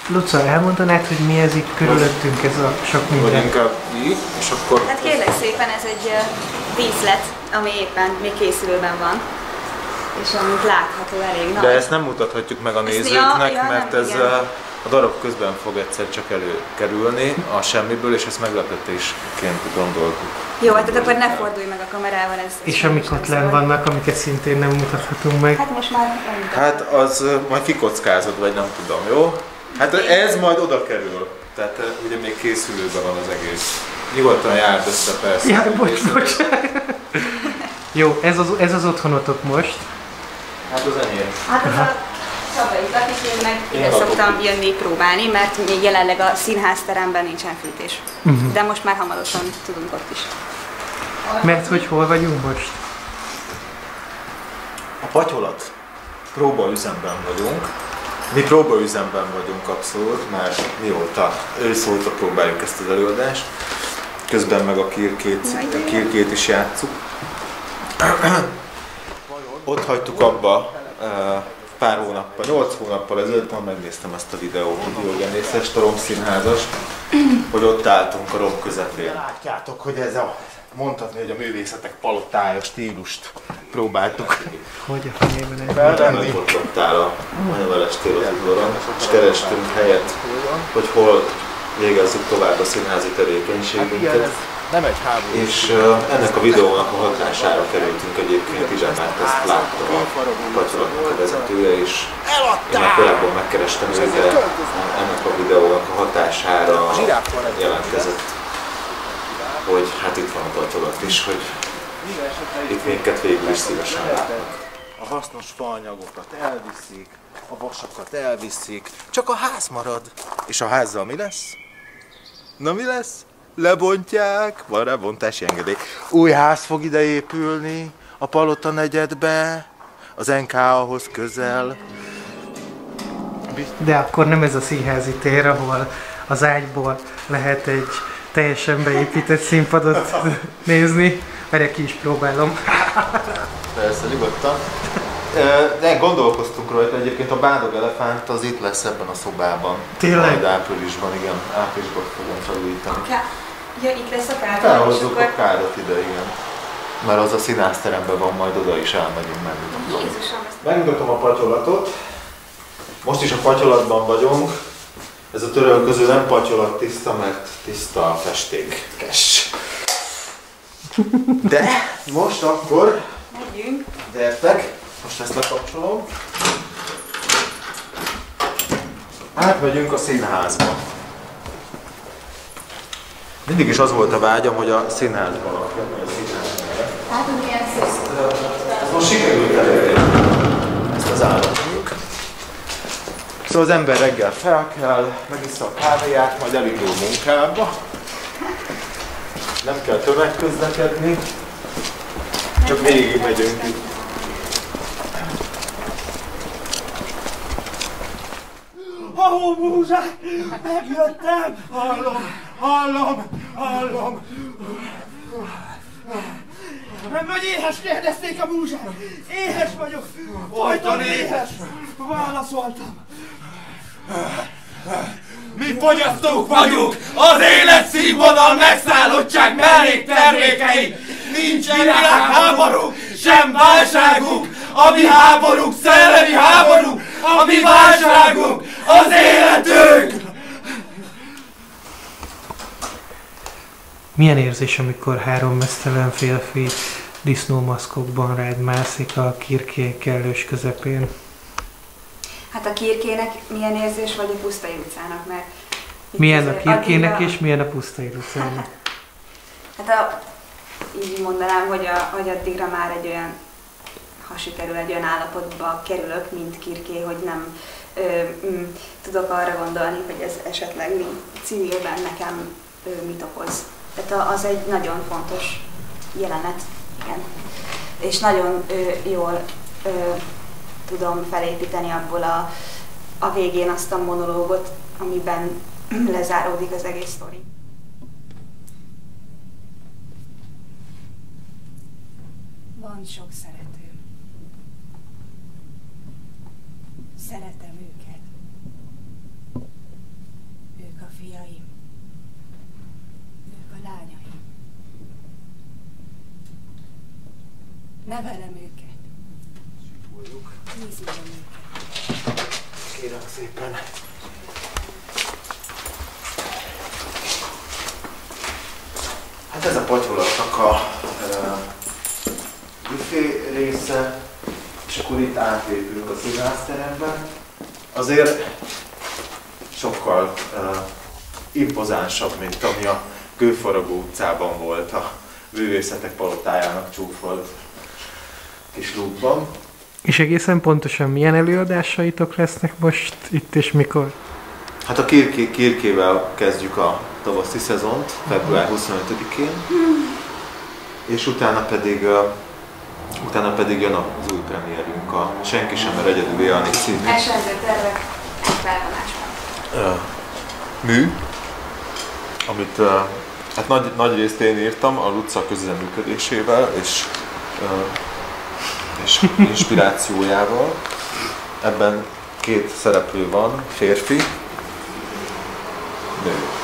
Luca, elmondanád, hogy mi ez itt körülöttünk, ez a sok minden? Vagy inkább így, és akkor... Hát kérlek szépen, ez egy díszlet, ami éppen még készülőben van. És amit látható elég nagy. De ezt nem mutathatjuk meg a nézőknek, mert nem, ez a darab közben fog egyszer csak előkerülni a semmiből, és ezt meglepetésként gondoltuk. Jó, hát akkor ne fordulj meg a kamerával. És amik ott lenn vannak, amiket szintén nem mutathatunk meg. Hát most már nem. Hát az majd kikockázod, vagy nem tudom, jó? Hát ez majd oda kerül. Tehát ugye még készülőben van az egész. Nyugodtan járd össze persze. Jaj, bocs. Jó, ez az otthonotok most. Hát az enyém. Hát az a szabályokat is én meg ide szoktam jönni próbálni, mert még jelenleg a színházteremben nincsen fűtés. De most már hamarosan tudunk ott is. Mert hogy hol vagyunk most? A patyolat próbaüzemben vagyunk. Mi próbaüzemben vagyunk abszolút, már mióta ősz óta próbáljuk ezt az előadást. Közben meg a kirkét is játsszuk. Ott hagytuk abba pár hónappal, 8 hónappal ezelőtt, majd megnéztem ezt a videót, a Diogenészest, a romszínházast, hogy ott álltunk a rom közepén. Látjátok, hogy ez a, mondhatni, hogy a művészetek palotája stílust próbáltuk. Hogy a fejében egy felvenni. Ott áll a Manyavelestér az udvaron, és kerestünk helyet, hogy hol végezzük tovább a színházi tevékenységünket. Nem egy háború. És ennek a videónak a hatására kerültünk egyébként ide, mert ezt látta a patyolatnak a vezetője, és én már korábban megkerestem őt, de ennek a videónak a hatására jelentkezett, hogy hát itt van a patyolat is, hogy itt minket végül is szívesen látnak. A hasznos faanyagokat elviszik, a vasakat elviszik, csak a ház marad. És a házzal mi lesz? Na mi lesz? Lebontják, van rá bontási engedély. Új ház fog ide épülni, a Palota negyedbe, az NK-hoz közel. De akkor nem ez a színházi tér, ahol az ágyból lehet egy teljesen beépített színpadot nézni. Várj, ki is próbálom. Persze, nyugodtan. De gondolkoztunk rajta, egyébként a Bádog Elefánt az itt lesz ebben a szobában. Tényleg? Majd áprilisban, igen. Áprilisban fogom felújítani. Ja, itt lesz a kád. Felhozzuk a kádat ide, igen. Mert az a színházteremben van, majd oda is elmegyünk, megmutatom. Jézusom, Megmutatom a patyolatot. Most is a patyolatban vagyunk. Ez a törölköző nem patyolat tiszta, mert tiszta a festékes. De most akkor megyünk. gyertek, most ezt lekapcsolom. Átmegyünk a színházba. Mindig is az volt a vágyam, hogy a színházban lakjak, vagy a színházban. Hát, milyen szép. Ez most sikerült elérni, ezt az állatot. Szóval az ember reggel fel kell, megissza a kávéját, majd elindul munkába. Nem kell tömegközlekedni, csak végig megyünk itt. Ahó, múzsák! Megjöttem! Hallom! Nem vagy éhes, kérdezték a múzsák! Éhes vagyok! Folyton éhes! Válaszoltam! Mi fogyasztók vagyunk! Az életszínvonal megszállottság melléktermékei! Nincsen világháború, sem válságunk! A mi háborúk szellemi háború! A mi válságunk az életünk! Milyen érzés, amikor 3 meztelen férfi disznómaszkokban rád mászik a Kirké kellős közepén? Hát a Kirkének milyen érzés, vagy a Pusztai utcának, mert... Milyen a Kirkének és milyen a Pusztai utcának? Hát így mondanám, hogy addigra már egy olyan, ha sikerül, egy olyan állapotba kerülök, mint Kirké, hogy nem tudok arra gondolni, hogy ez esetleg civilben nekem mit okoz. Tehát az egy nagyon fontos jelenet, igen. És nagyon jól tudom felépíteni abból a végén azt a monológot, amiben lezáródik az egész sztori. Van sok szeretőm. Szeretem őket. Nevelem őket. Nézzük őket. Kérem szépen. Hát ez a patyolatnak a büfé része, és akkor itt átlépünk a színházteremben. Azért sokkal impozánsabb, mint ami a Kőfaragó utcában volt, a Művészetek Palotájának csúfolt kis lúgban. És egészen pontosan milyen előadásaitok lesznek most itt és mikor? Hát a Kirkével kezdjük a tavaszi szezont, február 25-én, és utána pedig jön az új premierünk, a Senki sem mer egyedül élni című Esendő tervek felvonásban. mű, amit hát nagy részt én írtam a Luca közreműködésével és inspirációjával. Ebben két szereplő van, férfi, nő.